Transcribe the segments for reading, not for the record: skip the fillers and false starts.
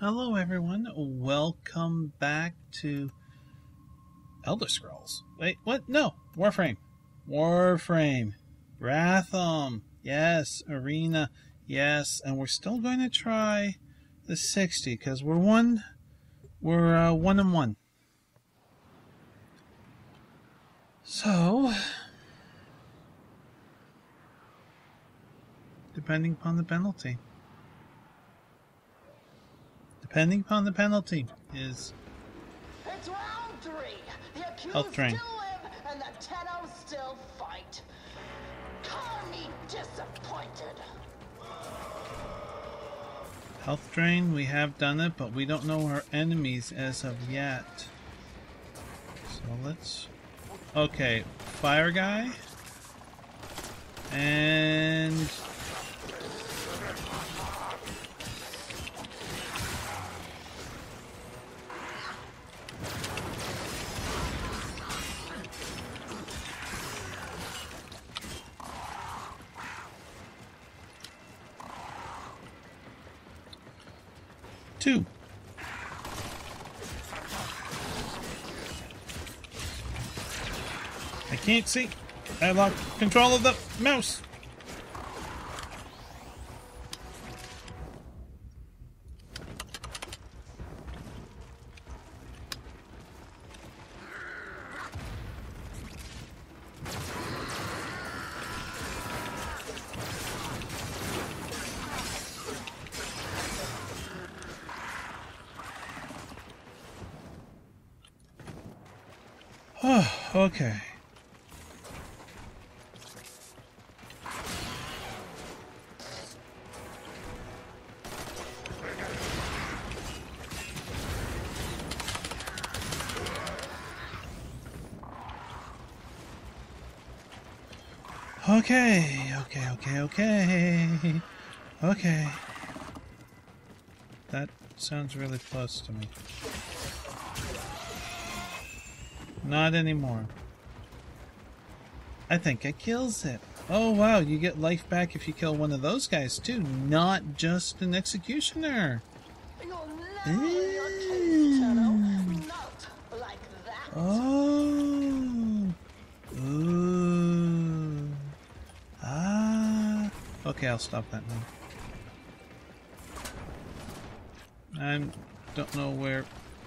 Hello everyone, welcome back to Elder Scrolls. Wait, what? No, Warframe. Rathuum. Yes, Arena. Yes, and we're still going to try the 60 because we're one and one. So, depending upon the penalty. Is it's round 3. The accused health drain. still live and the Tenno still fight. Call me disappointed. Health drain, we have done it, but we don't know our enemies as of yet. So let's... Okay, fire guy. And... two. I can't see. I lost control of the mouse. Oh, okay. Okay. That sounds really close to me. Not anymore. I think it kills it. Oh wow, you get life back if you kill one of those guys too, not just an executioner. You'll never win your case, Tenno. Not like that. Oh. Ooh. Ah. Okay, I'll stop that now. I don't know where...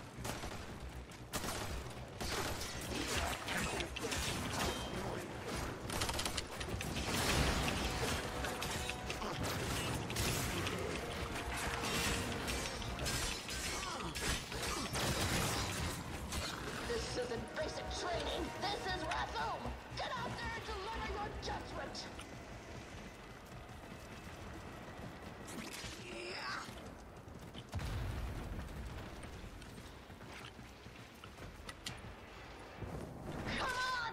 This isn't basic training. This is Rathuum. Get out there and deliver your judgment. Come on!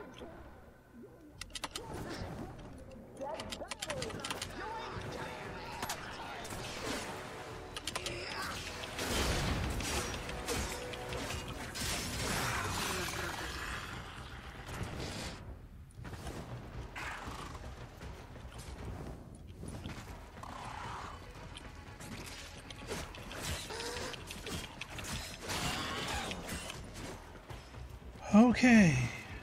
Okay.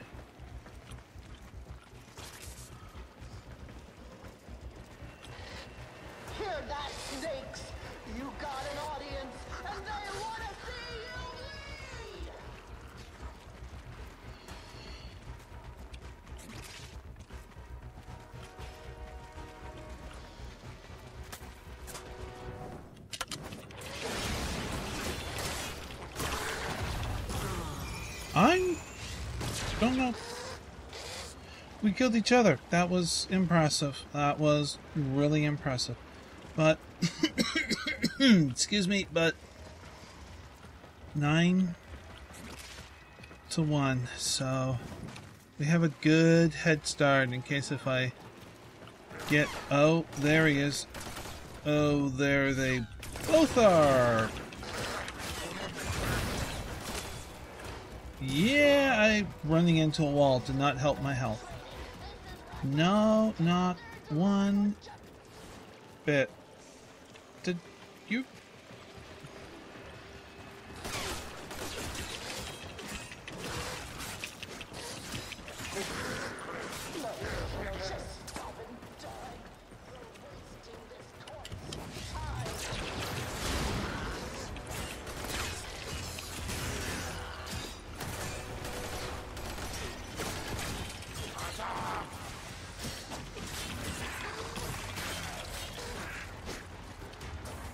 Hear that, snakes? You got an audience, and they want to see you lead! I don't know. We killed each other. That was impressive. That was really impressive. But, excuse me, but 9-1. So we have a good head start in case if I get... Oh, there he is. Oh, there they both are. Yeah, I running into a wall did not help my health. No, not one bit. Did you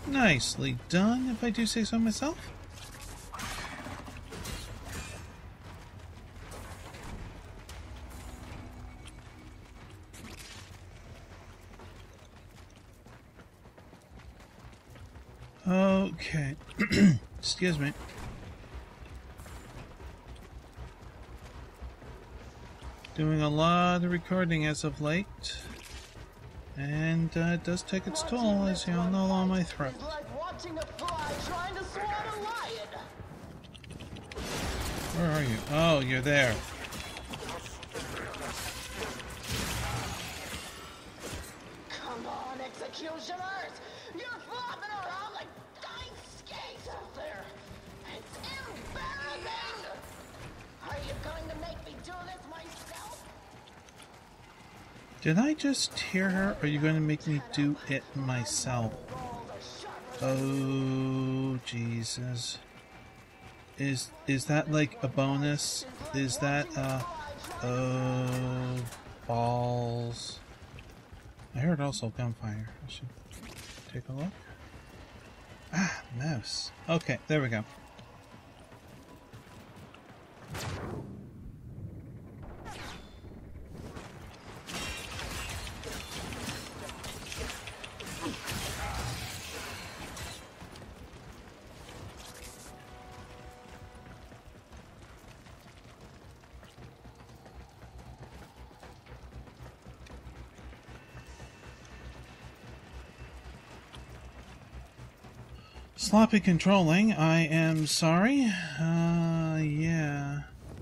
Nicely done, if I do say so myself. Okay. Excuse me. Doing a lot of recording as of late. And it does take its toll, as you all know, on my throat. It's like watching a fly trying to swat a lion. Where are you? Oh, you're there. Come on, executioners! You're flopping around like giant skates out there. It's embarrassing! Are you going to make me do this myself? Did I just hear her? Or are you going to make me do it myself? Oh, Jesus. Is that like a bonus? Is that oh, balls. I heard also gunfire. I should take a look. Ah, mouse. Okay, there we go. Sloppy controlling, I am sorry. Yeah.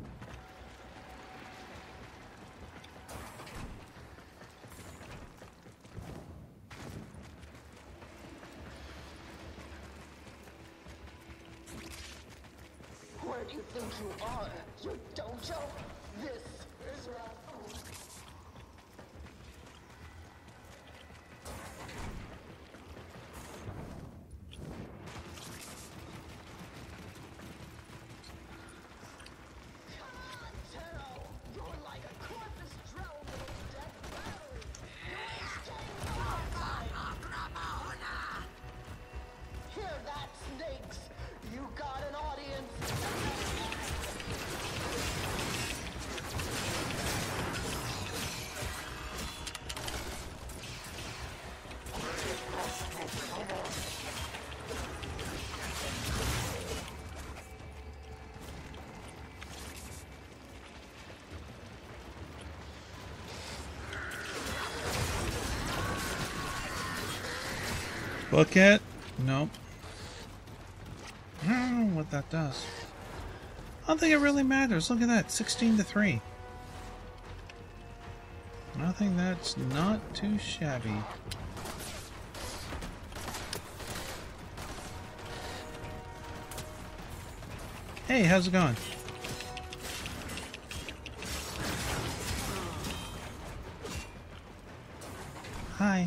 Where do you think you are? You dojo? This is Rathuum. Hear that, snakes? You got an audience. Book it? Nope. I don't know what that does. I don't think it really matters. Look at that, 16-3. I think that's not too shabby. Hey, how's it going? Hi.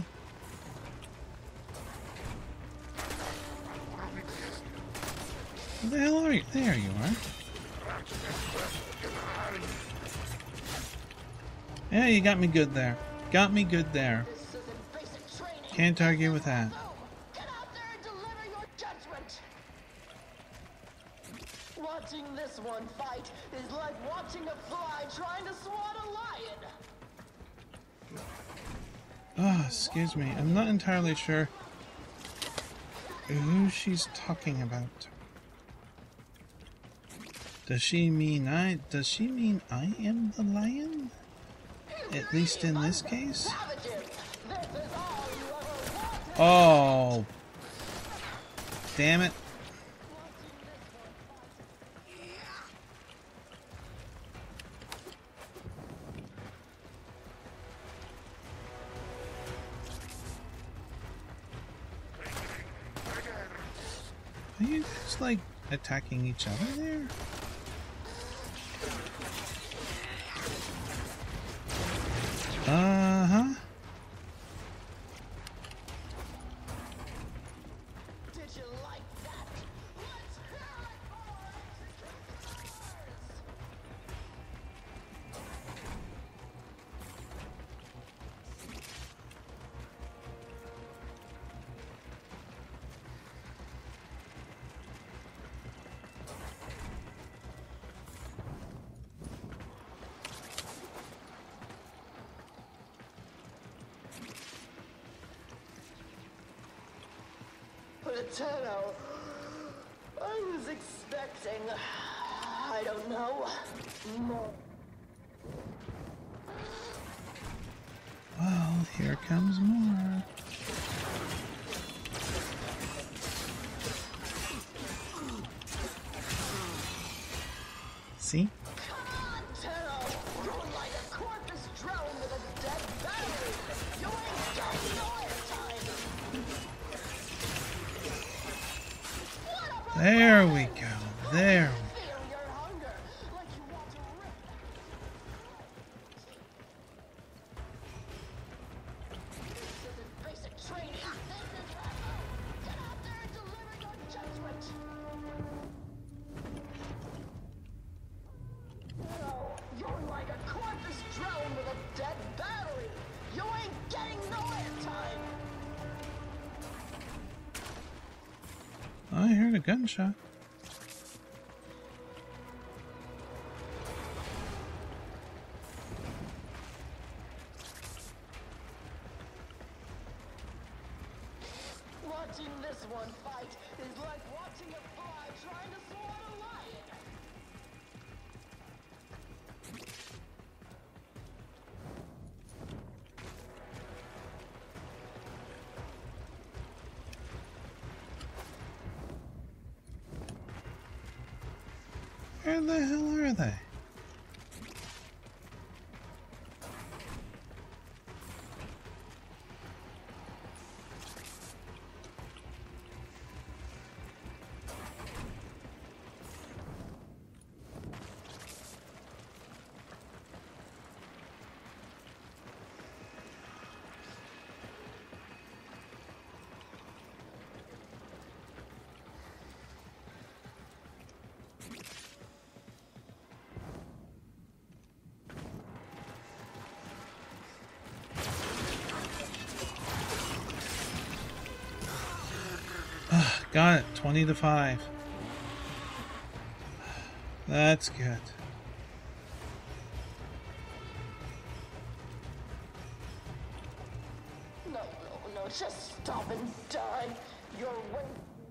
Where the hell are you? There you are. Yeah, you got me good there. Got me good there. This isn't basic training. Can't argue with that. Get out there and deliver your judgment. Watching this one fight is like watching a fly trying to swat a lion. Oh, excuse me. I'm not entirely sure who she's talking about. Does she mean I am the lion? At least in this case? Oh. Damn it. Are you just like attacking each other there? Uh-huh. Did you like that? Let's hear it for the tunnel. I was expecting, I don't know, more. Well, here comes more. See? Come on, tunnel! You're like a corpus drone with a dead battery. You ain't getting no airtime. There we go. There. Feel your hunger, like you want to rip. This isn't basic training. This is Rathuum. Get out there and deliver your judgment. No, you're like a corpus drone with a dead battery. You ain't getting no airtime. I heard a gunshot. Watching this one fight is like watching a fly trying to swat a lion. Where the hell are they? Got it. 20 to 5. That's good. No, just stop and die. You're wasting.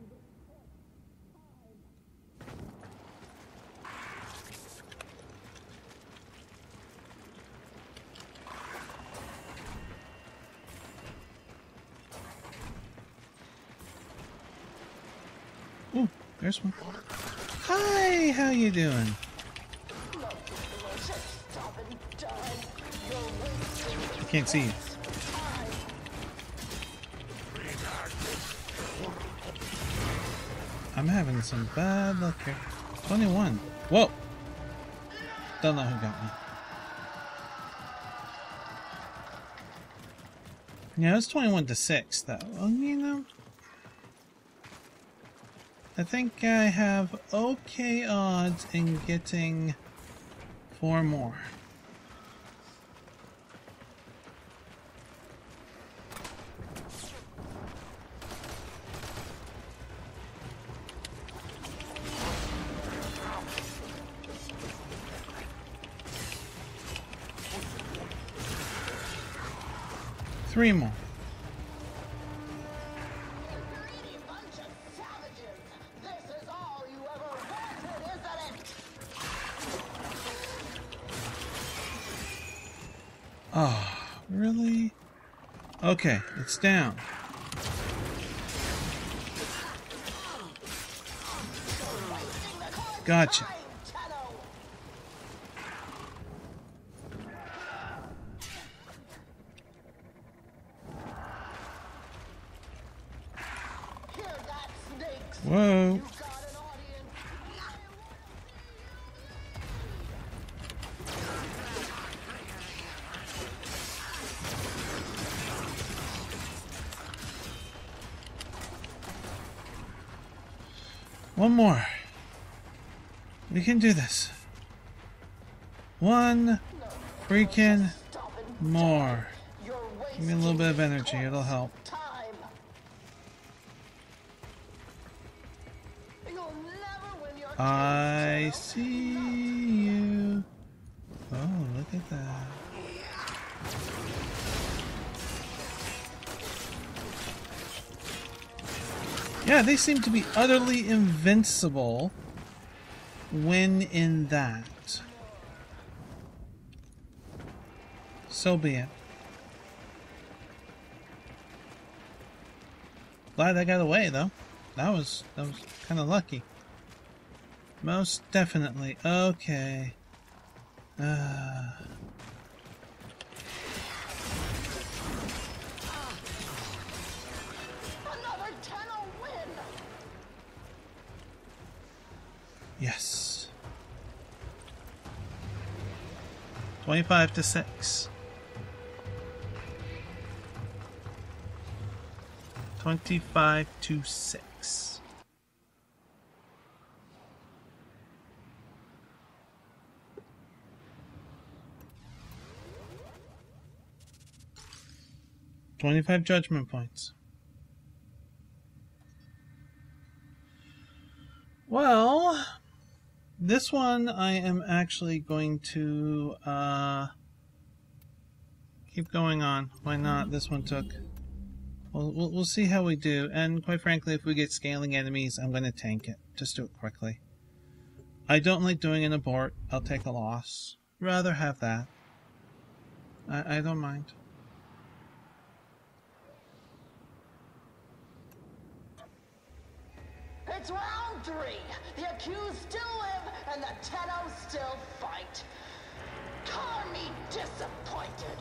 Ooh, there's one. Hi, how you doing? No, just stop and die. You're wasting. I can't see you. Time. I'm having some bad luck here. 21. Whoa! Don't know who got me. Yeah, it's 21 to 6, though. Well, you know, I think I have okay odds in getting 4 more. Three more. Greedy bunch of savages. This is all you ever wanted, isn't it? Oh, really? Okay, it's down. Gotcha. Whoa. One more. We can do this. One freaking more. Give me a little bit of energy, it'll help. I see you. Oh, look at that. Yeah, they seem to be utterly invincible when in that. So be it. Glad I got away though. That was kind of lucky. Most definitely. Okay. Another Tenno win. Yes. 25-6. 25-6. $25 judgment points. Well, this one I am actually going to keep going on. Why not? This one took. We'll see how we do. And quite frankly, if we get scaling enemies, I'm going to tank it. Just do it quickly. I don't like doing an abort. I'll take a loss. Rather have that. I don't mind. It's round 3. The accused still live, and the Tenno still fight. Call me disappointed.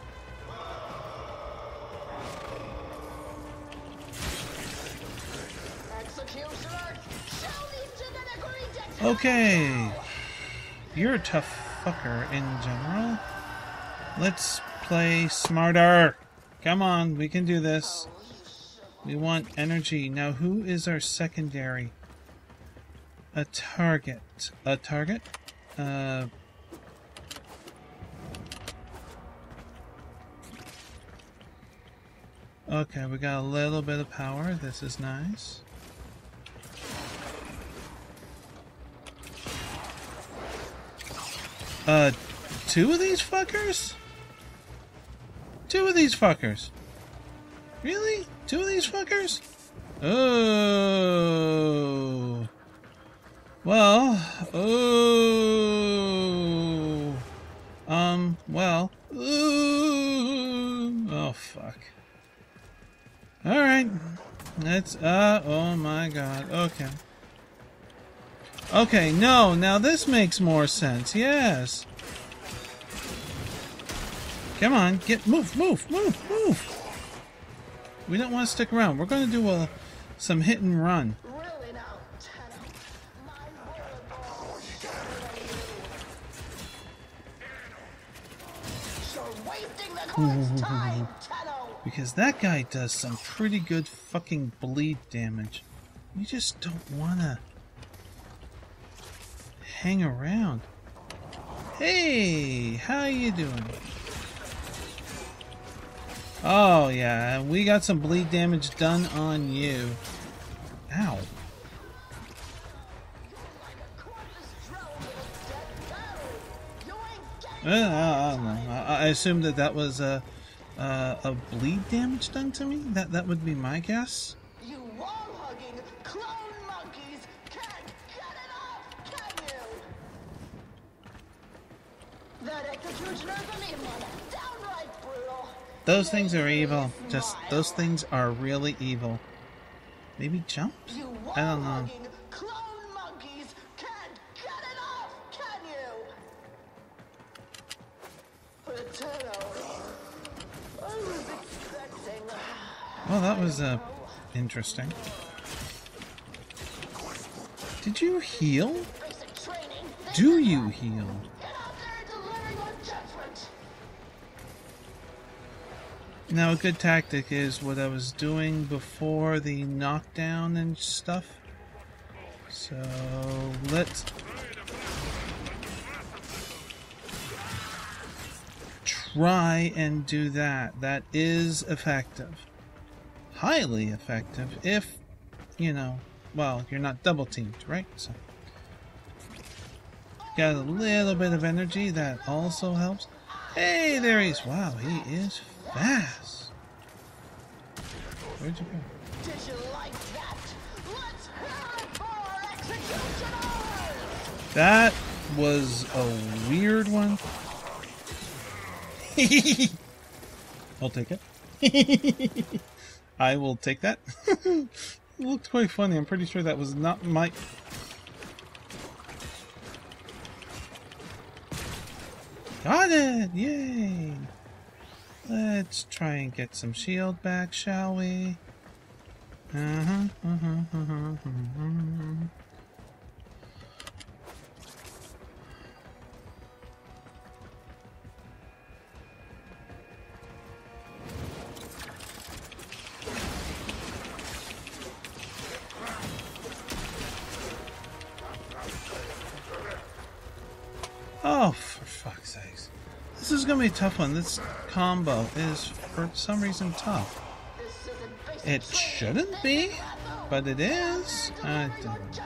Executioner, show these genetically detected. Okay. You're a tough fucker in general. Let's play smarter. Come on, we can do this. We want energy. Now, who is our secondary? A target. A target? Okay, we got a little bit of power. This is nice. Two of these fuckers? Two of these fuckers. Really? Two of these fuckers? Oh. Well. Oh. Well. Ooh. Oh, fuck. Alright. Let's, oh my god. Okay. Okay, no. Now this makes more sense. Yes. Come on. Move. We don't want to stick around. We're going to do some hit and run. Really now, Tenno. My word. You're wasting the court's time, Tenno. Because that guy does some pretty good fucking bleed damage. You just don't want to hang around. Hey, how you doing? Oh, yeah, we got some bleed damage done on you. Ow. I assume that was a bleed damage done to me? That would be my guess? You wall-hugging clone monkeys can't get it off, can you? That executioner's an evil, downright brutal. Those things are evil. Just, those things are really evil. Maybe jump? I don't know. Clone monkeys can't get it off, can you? I was expecting. Well, that was interesting. Did you heal? Do you heal? Now, a good tactic is what I was doing before the knockdown and stuff. So, let's try and do that. That is effective. Highly effective if, you know, well, you're not double teamed, right? So, got a little bit of energy. That also helps. Hey, there he is. Wow, he is fast. Where'd you go? Did you like that? That was a weird one. I'll take it. I will take that. It looked quite funny. I'm pretty sure that was not my... Got it! Yay! Let's try and get some shield back, shall we? Oh, for fuck's sakes. This is gonna be a tough one. This combo is, for some reason, tough. It shouldn't be, but it is. I don't know.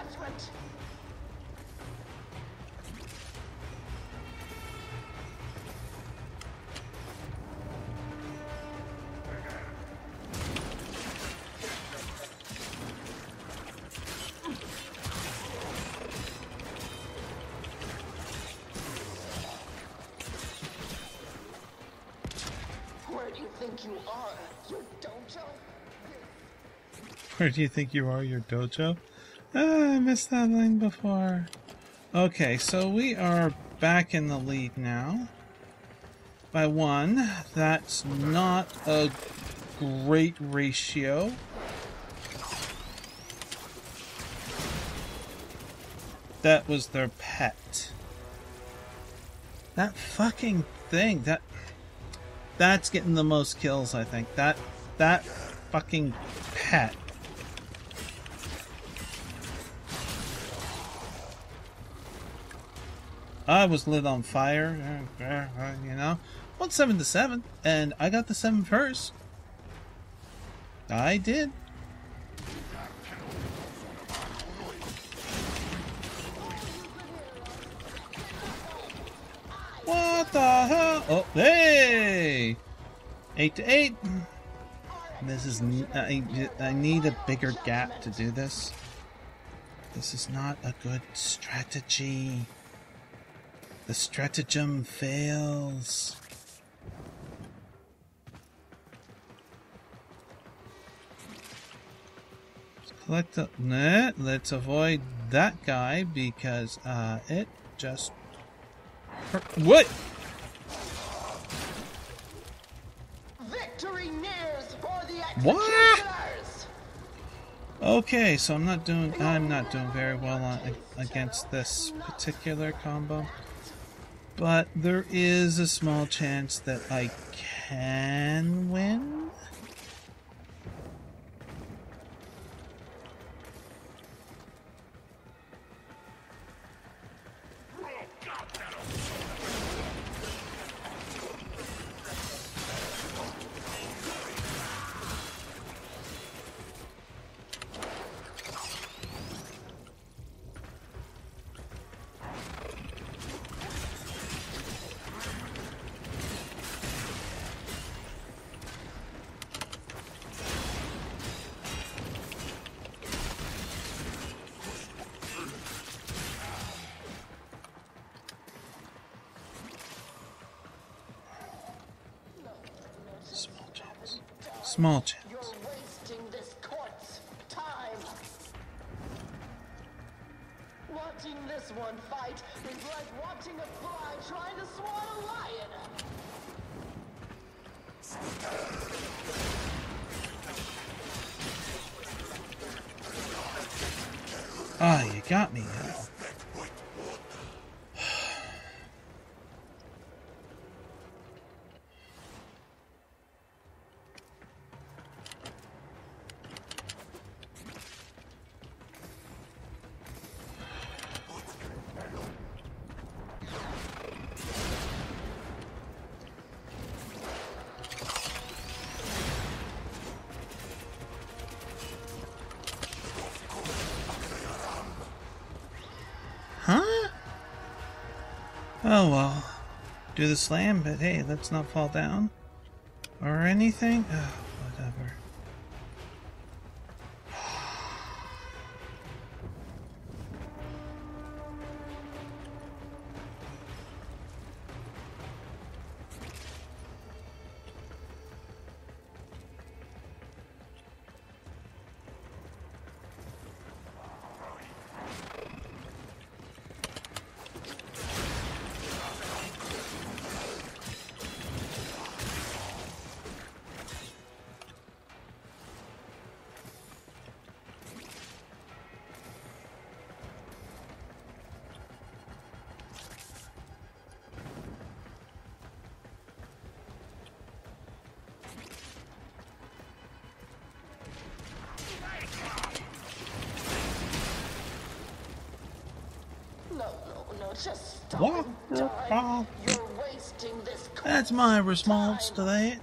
Where do you think you are? Your dojo? Where do you think you are, your dojo? Ah, I missed that line before. Okay, so we are back in the lead now. By one. That's not a great ratio. That was their pet. That fucking thing, that's getting the most kills, I think. That fucking pet. I was lit on fire, you know. Well, 7-7, and I got the 7 first. I did. What the hell? Oh, hey! 8-8. This is... I need a bigger gap to do this. This is not a good strategy. The stratagem fails. Let's collect the... let's avoid that guy because it just... What? Victory nears for the What? executioners! Okay, so I'm not doing very well against this particular combo. But there is a small chance that I can win. Small chance. You're wasting this court's time. Watching this one fight is like watching a fly trying to swat a lion. Ah, you got me. Huh? Oh well. Do the slam, but hey, let's not fall down. Or anything? Oh, whatever. Just stop What? and die. You're wasting this. That's my response to that.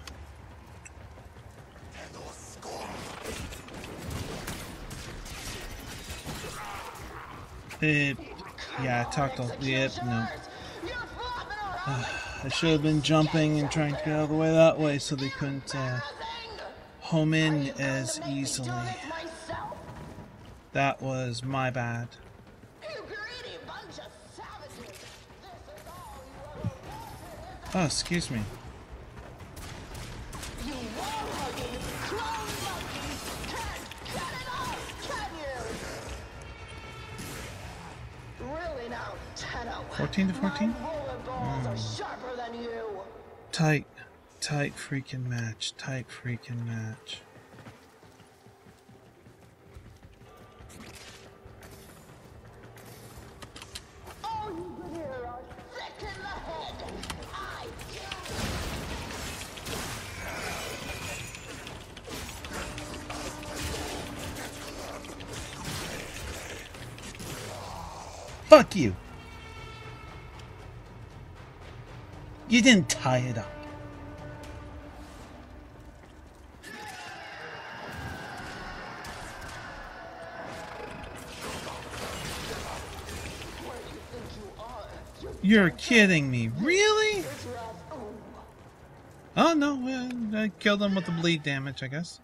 Yeah, I talked a yep, no. I should have been jumping and trying to get out of the way that way so they couldn't home in as easily. That was my bad. Oh, excuse me. Really now, 14 to 14? Tight freaking match. Tight freaking match. Fuck you! You didn't tie it up. You're kidding me. Really? Oh no, I killed him with the bleed damage, I guess.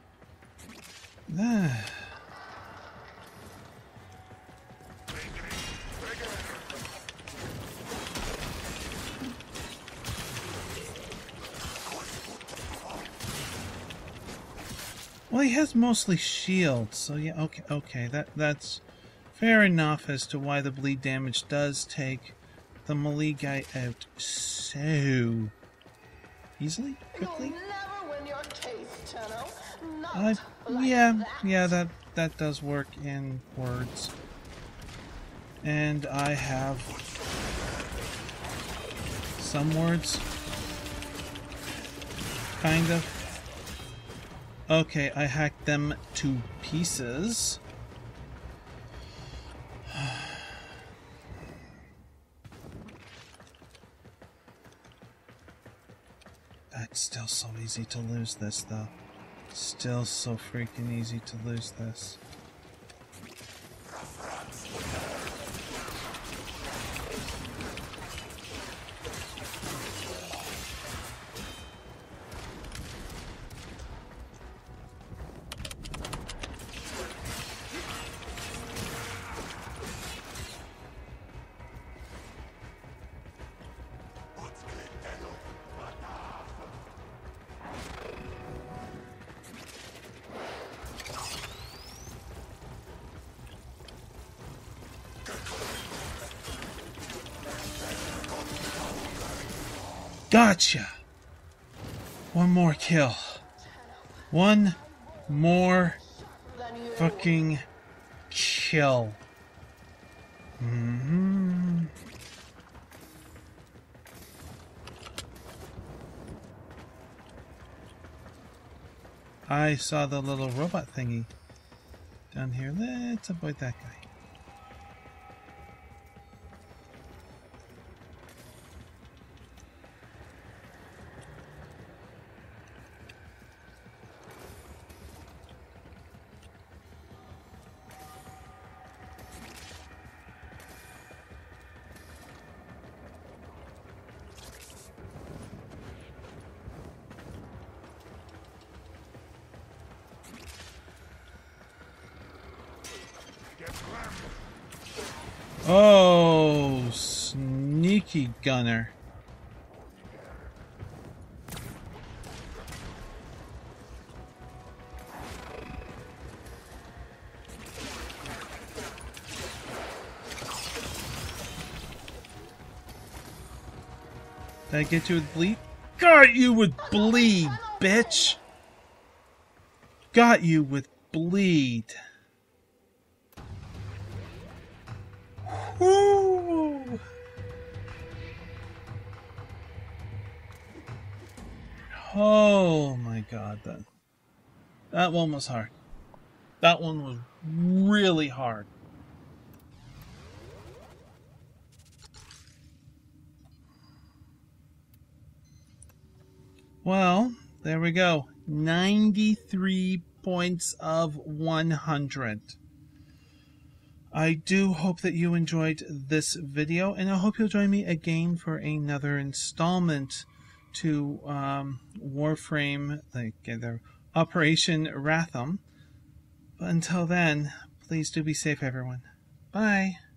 Well, he has mostly shields, so yeah, okay, that's fair enough as to why the bleed damage does take the melee guy out so easily, quickly. Yeah, that does work in words. And I have some words, kind of. Okay, I hacked them to pieces. It's still so easy to lose this, though. Still so freaking easy to lose this. Gotcha! One more kill. One more fucking kill. I saw the little robot thingy down here. Let's avoid that guy. Oh, sneaky gunner. Did I get you with bleed? Got you with bleed, bitch! Got you with bleed. Woo! Oh my god, that one was hard. That one was really hard. Well, there we go. 93 points of 100. I do hope that you enjoyed this video, and I hope you'll join me again for another installment to Warframe, the Operation Rathuum. But until then, please do be safe, everyone. Bye.